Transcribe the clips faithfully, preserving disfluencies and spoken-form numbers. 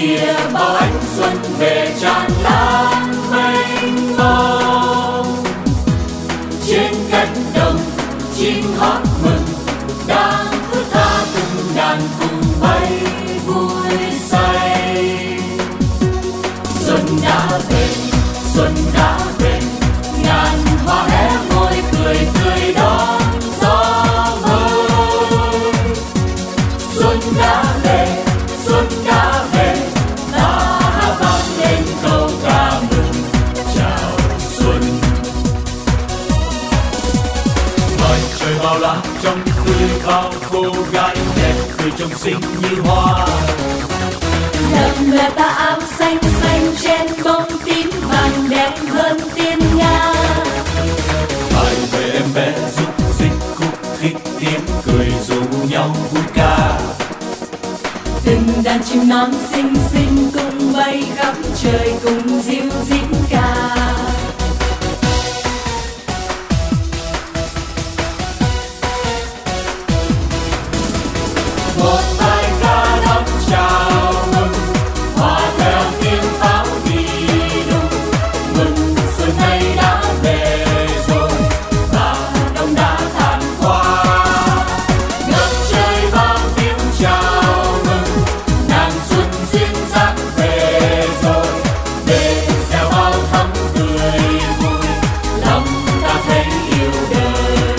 kia bao ánh xuân về tràn lan mênh mông. Trên cánh đồng chim hót mừng, đang thức tha từng đàn cùng bay vui say. Xuân đã về, xuân đã về, ngàn hoa hé môi cười tươi đón gió mới. Xuân đã về, xuân đã về, ta hát vang lên câu ca mừng chào xuân. Ngoài trời bao la trong tươi bao cô gái đẹp cười trông xinh như hoa. Đậm là ta áo xanh xanh trên bông tím vàng đẹp hơn tiên nga. Hai người em bé rúc rích khúc khích tiếng cười rủ nhau vui ca. Từng đàn chim non xinh xinh cùng bay khắp trời cùng ríu rít ca. Một bài ca đón chào mừng, hòa theo tiếng pháo đi đùng. Mừng xuân nay đã về rồi, và đông đã tàn qua. Ngập trời bao tiếng chào mừng, nàng xuân duyên dáng về rồi. Về gieo bao thắm tươi vui, lòng ta thấy yêu đời.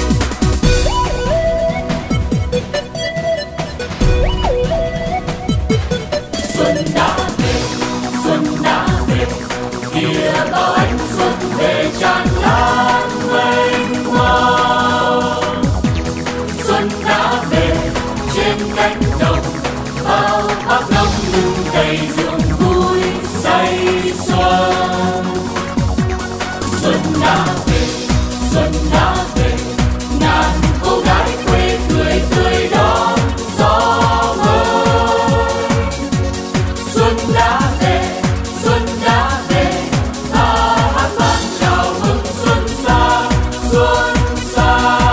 Xuân đã về, xuân đã về, kia bao ánh xuân về tràn lan mênh mông. Xuân đã về, trên cánh đồng bao bác nông nương cày ruộng vui say xuân. Xuân đã về, xuân đã về, ngàn cô gái quê cười tươi đón gió mới. Xuân đã về, xuân đã về, ta hát vang chào mừng xuân sang, xuân sang.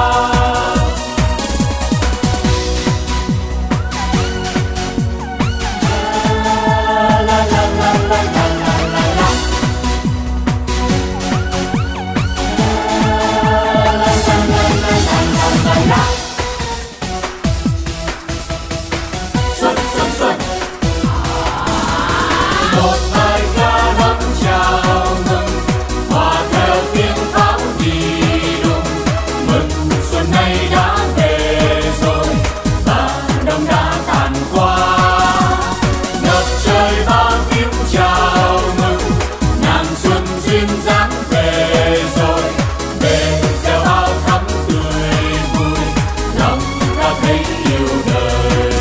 La la la la la la la la la. La la la la la la la la. Xuân xuân xuân. Một bài ca đón chào mừng, hòa theo tiếng pháo đi đùng. Mừng xuân nay đã về rồi, và đông đã tàn qua. Ngập trời bao tiếng chào mừng, nàng xuân duyên dáng về rồi. Về gieo bao thắm tươi vui, lòng ta thấy yêu đời.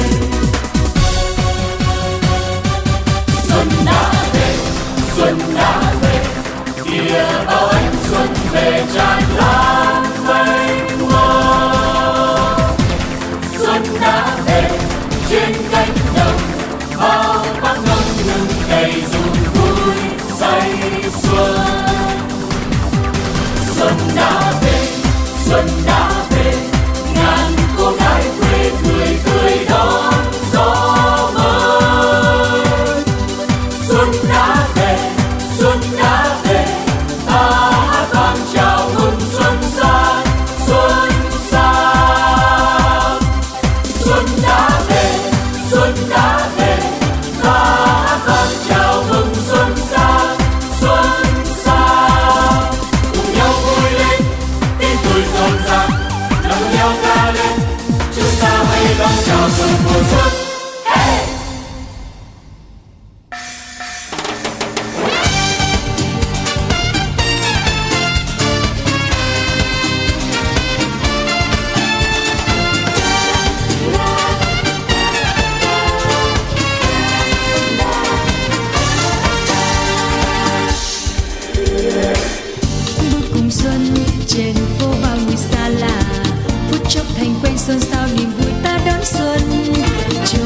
Xuân đã về, xuân đã về, kia bao ánh xuân về tràn lan mênh mông. Xuân đã về, trên cánh đồng bao bác nông nương cày ruộng vui say xuân. Xuân đã về, xuân đã về, ngàn cô gái quê cười tươi đón gió mới. Xuân đã về, xuân đã về, ta hát vang chào mừng xuân sang, xuân sang. Xuân đã về, xuân đã về, ta hát vang chào mừng xuân sang, xuân sang. Cùng nhau vui lên, tiếng cười rộn ràng, lòng nhau ca lên, chúng ta hãy đón chào mừng mùa xuân. Hey! Bước cùng xuân trên phố bao người xa lạ, phút chốc thành quen xôn xao niềm vui ta đón xuân. Trời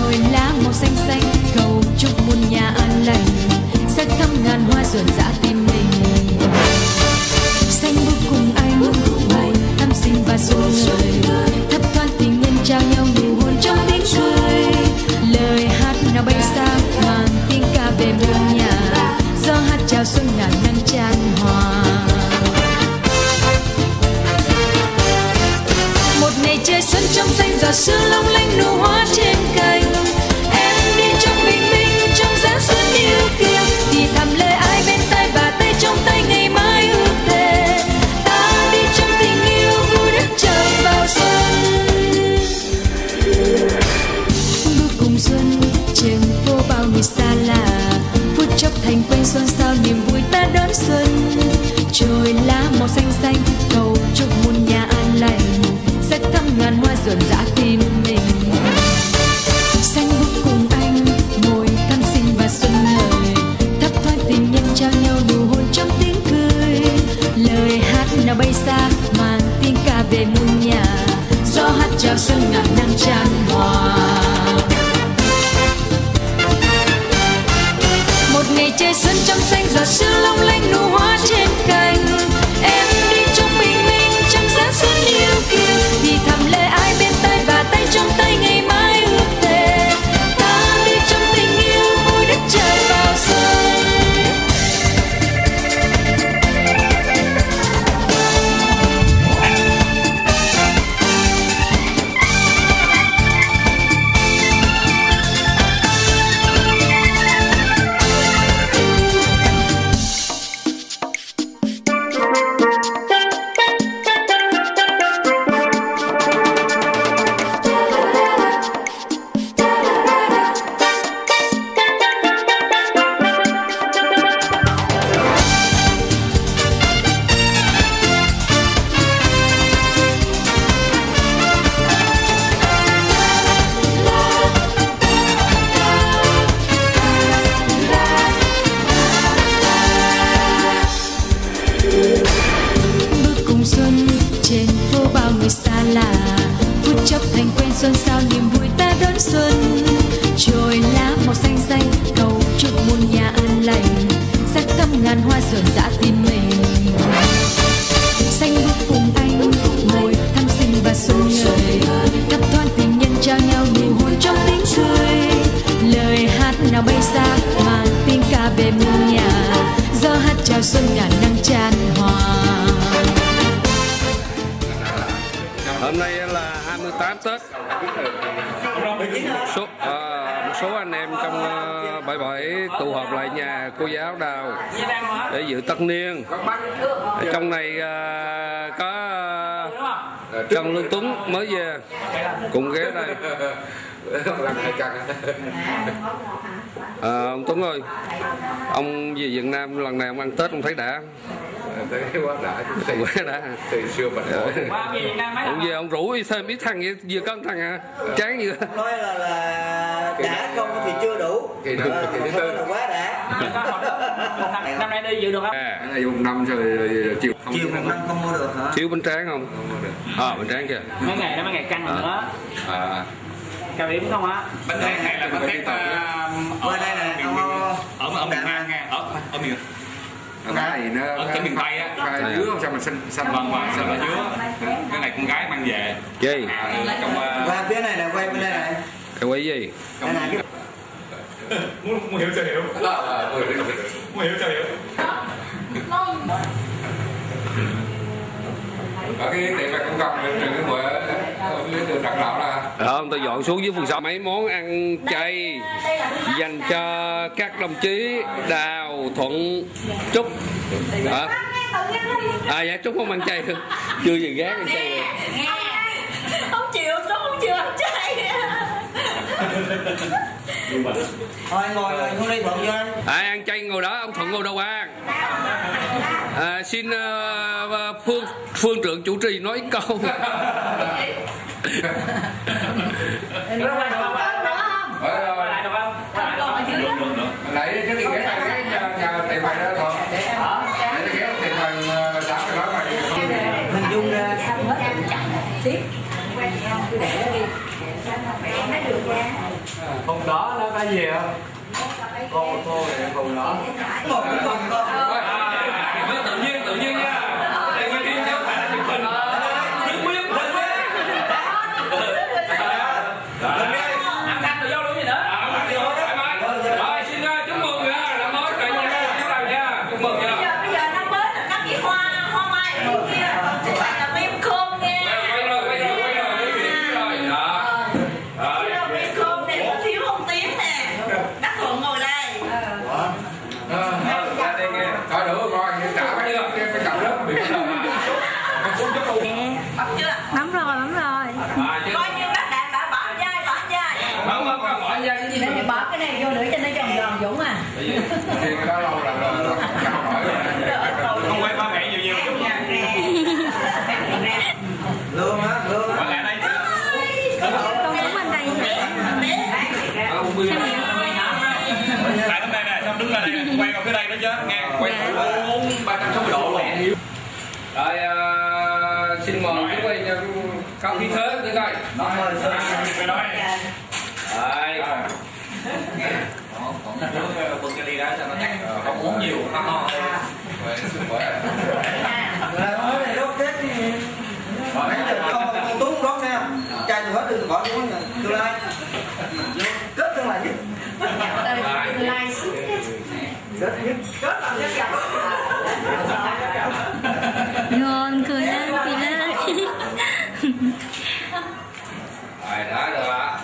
trời xuân trong xanh giọt sương long lanh nụ hoa trên cành. Em đi trong bình minh trong dáng xuân yêu kiều, thì thầm lời ai bên tai và tay trong tay ngày mai ước thề. Ta đi trong tình yêu vui đất trời vào xuân. Bước cùng xuân trên phố bao người xa lạ, phút chốc thành quên xuân sao niềm vui ta đón xuân. Trồi lá màu xanh xanh cầu chúc muôn nhà an lành, sẽ thăm ngàn hoa rộn rã tim mình. Xanh bước cùng anh ngồi thăm sinh và xuân hời, thấp thoáng tình nhân trao nhau nụ hôn trong tiếng cười. Lời hát nào bay xa mang tiếng ca về muôn nhà, gió hát chào xuân ngàn nắng tràn hòa. Một ngày trời xuân trong xanh giọt sương long lanh nụ hoa trên cành. Em đi trong bình minh trong dáng xuân yêu kiều, thì thầm lời ai bên tai và tay trong tay ngày mai ước thề. Ta đi trong tình yêu vui đất trời vào xuân. Xuân sao niềm vui ta đón xuân. Trồi lá màu xanh xanh cầu chúc muôn nhà an lành, sắc thắm ngàn hoa rộn rã tim mình. Xanh bước cùng anh ngồi thăm sinh và xuân ngời, thấp thoáng tình nhân trao nhau nụ hôn trong tiếng cười. Lời hát nào bay xa mang tiếng ca về muôn nhà, gió hát chào xuân ngàn nắng tràn hòa. Hôm nay là hai mươi tám Tết. Một số, à, một số anh em trong uh, bảy bảy tụ họp lại nhà cô giáo Đào để dự tất niên. Ở trong này uh, có uh, Trần Lương Tuấn mới về cùng ghé đây. À, ông Tuấn ơi, ông về Việt Nam lần này ông ăn Tết ông thấy đã? Thấy quá đã, quá đã. Từ xưa mình ông về ông rủ thêm ít thằng vậy, vừa có thằng à, chán gì đó. Nói là là đã không thì chưa đủ, kỳ nữa kỳ thứ tư là quá đã. Năm nay đi dự được không? À, cái này dùng năm rồi chiều không Chiều một năm không mua được hả? thiếu bánh tráng không? À, bánh tráng kìa. Mấy ngày đó mấy ngày căng rồi nữa. à Cao điểm không á? Bánh tráng này là bánh tráng Qua đây này, ông ở ở miền Nam nha, ở ở miền cái này nó ở cái miền Tây á, khoai dứa không sao mà xanh xanh vâng vâng, sao là dứa. Cái này con gái mang về. Gì? Trong qua phía này là quay bên đây này. Cái quấy gì? Đây này cái muốn muốn hiểu cho hiểu. Muốn hiểu cho hiểu. ở cái tiệm bạc công công trên cái hội lên đường Trần Đạo là Không, tôi dọn xuống dưới phường sau mấy món ăn chay dành cho các đồng chí Đào, Thuận, Trúc. À, à dạ Trúc không ăn chay chưa gì gác ăn chay rồi. Không chịu, Trúc không chịu ăn chay. thôi ngồi rồi không đi Thuận vô anh. Ai ăn chay ngồi đó, ông Thuận ngồi đâu ăn. À, xin uh, phương phương trưởng chủ trì nói câu. lấy cái gì cái này cái nhà tiệm mày đó thôi lấy cái tiệm mày đá cái đó mày Mình dung ra Hôm đó nó có gì không? Cô cô này cùng đó. Nó tự nhiên tự nhiên nha. Tại nguyên thiên không phải là chụp hình. Nước miếng hình miếng. Ăn thanh tự do luôn gì nữa. Rồi xin chúc mừng nha, năm mới cả nhà chúng ta nha. Chúc mừng nha. Bây giờ năm mới là cắt cái hoa hoa mai kia, là là mem khôn nha. Quay rồi quay rồi quay rồi. Con cũng bên đây. Lại đến đây nè, xong đứng lại đây, quay vào phía đây đó chứ, nghe, quay bốn ba trăm sáu mươi độ luôn. Rồi uh, xin mời chú quay cho cao khí thế để coi. Cái đó Đấy. bưng cái ly đó cho nó chắc, không uống nhiều, không no. Là nói này đốt chết đi. Nãy giờ con con Tú đốt nha. Chai từ hết đừng bỏ xuống tương lai. Kết tương lai nhất. Tương lai suốt. Kết nhất. Kết là nhất gặp. Ngon cười lên cười lên. Rồi đó được ạ.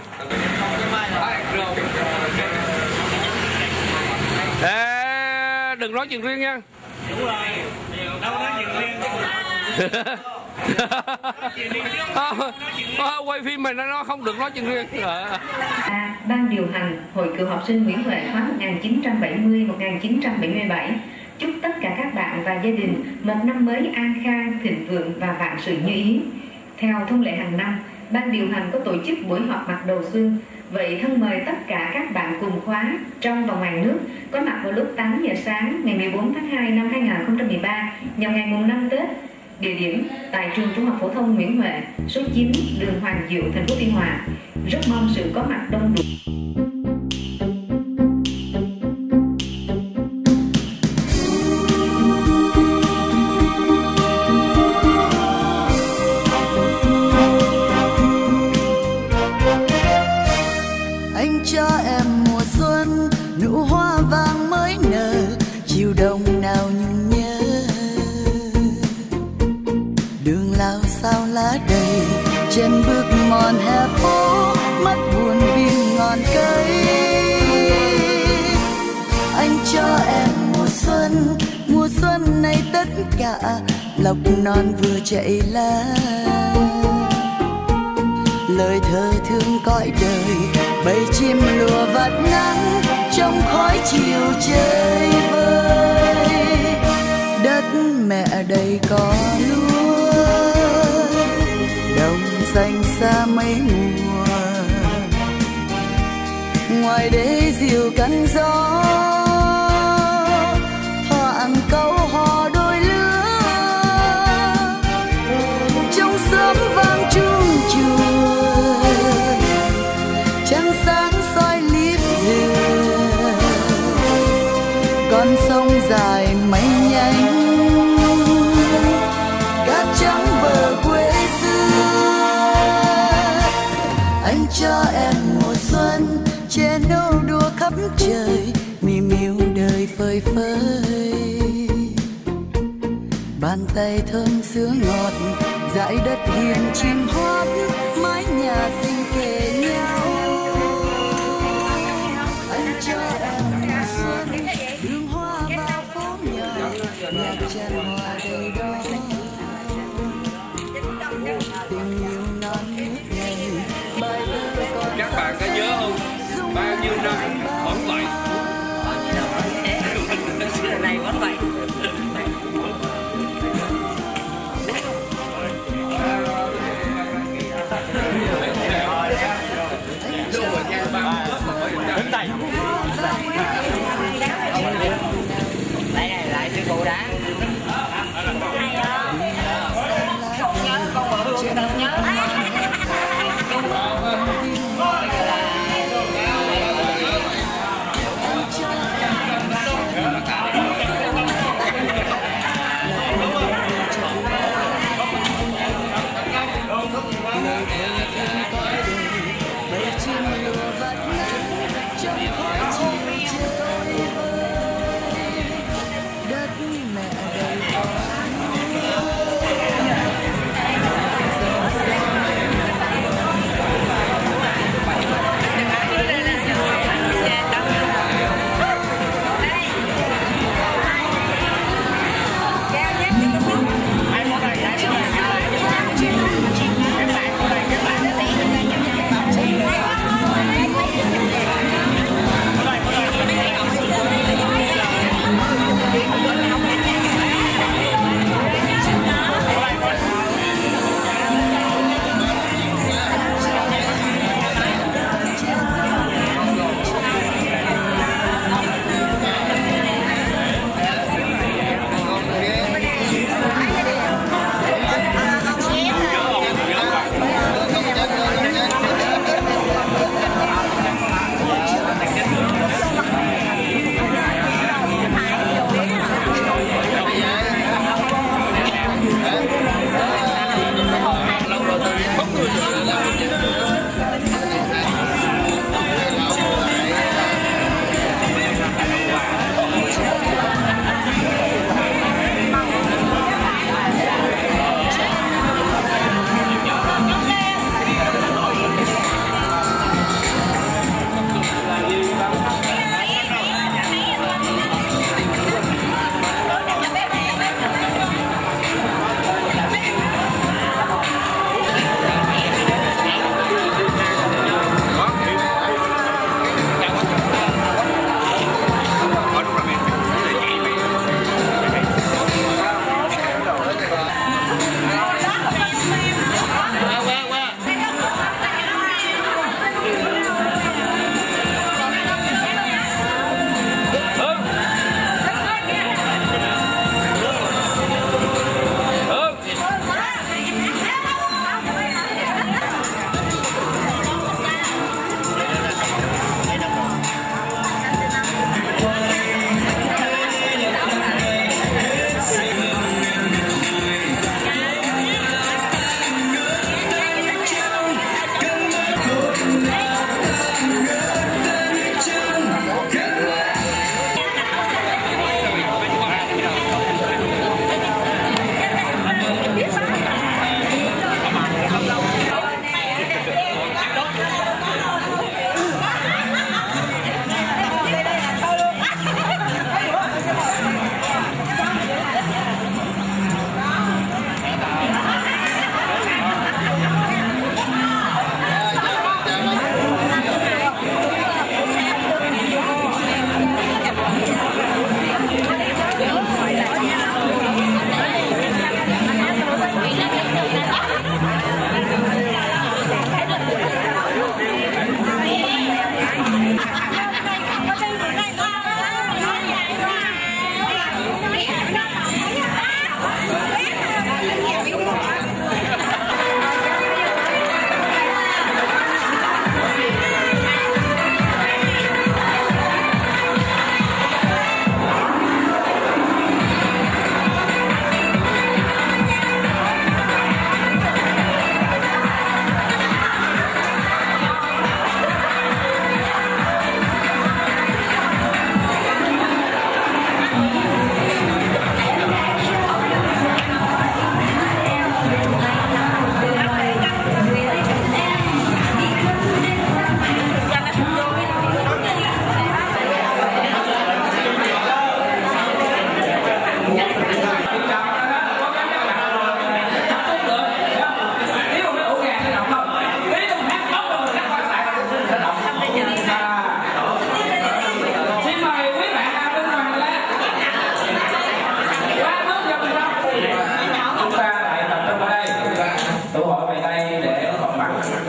Ê, đừng nói chuyện riêng nha. Đúng rồi, đâu nói chuyện riêng. à, quay phim mà nó không được nói chuyện riêng. À. Ban điều hành Hội Cựu học sinh Nguyễn Huệ khóa một nghìn chín trăm bảy mươi đến một nghìn chín trăm bảy mươi bảy chúc tất cả các bạn và gia đình một năm mới an khang, thịnh vượng và vạn sự như ý. Theo thông lệ hàng năm, ban điều hành có tổ chức buổi họp mặt đầu xuân. Vậy thân mời tất cả các bạn cùng khóa trong và ngoài nước có mặt vào lúc tám giờ sáng ngày mười bốn tháng hai năm hai nghìn không trăm mười ba nhằm ngày mùng năm Tết. Địa điểm tại trường Trung học phổ thông Nguyễn Huệ, số chín, đường Hoàng Diệu, thành phố Biên Hòa. Rất mong sự có mặt đông đủ. Anh cho em mùa xuân, nụ hoa vàng mới nở, chiều đông nào nhưng nhớ. Đường lao sao lá đầy, chân bước mòn hè phố, mắt buồn vì ngọn cây. Anh cho em mùa xuân, mùa xuân này tất cả lộc non vừa chạy lá. Lời thơ thương cõi đời, bầy chim lùa vạt nắng trong khói chiều chơi vơi. Đất mẹ đầy cỏ lúa, đồng xanh xa mấy mùa. Ngoài đê diều cắn gió, thoảng câu hò đôi lứa. Trong sớm vang chuông chùa, trăng sáng soi liếp dừa. Con sông dài mây nhanh, cát trắng bờ quê xưa. Anh cho em mùa xuân, che nâu đua khắp trời, mỉm yêu đời phơi phới. Bàn tay thơm sữa ngọt, dải đất hiền chim hót, mái nhà xinh kề nhau. Anh cho em mùa xuân, đường hoa vào phố nhỏ, nhạc tràn hoa đầy đó. Tình yêu non nước này, bài thơ còn Các bạn có nhớ không? Bao nhiêu năm vẫn vậy. Xưa này vẫn vậy. Hãy subscribe cho kênh Ghiền Mì Gõ để không bỏ lỡ những video hấp dẫn.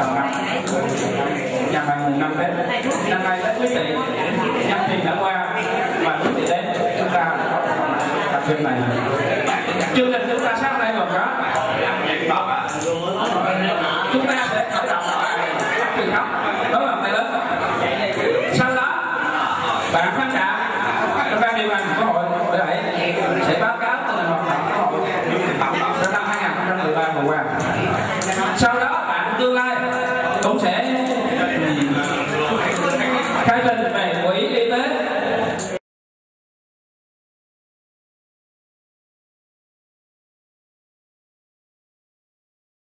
đầu năm nhà bạn mùng năm Tết. Năm nay Tết quý Tỵ, Nhâm Thìn đã qua và quý Tỵ đến, chúng ta có tập phim này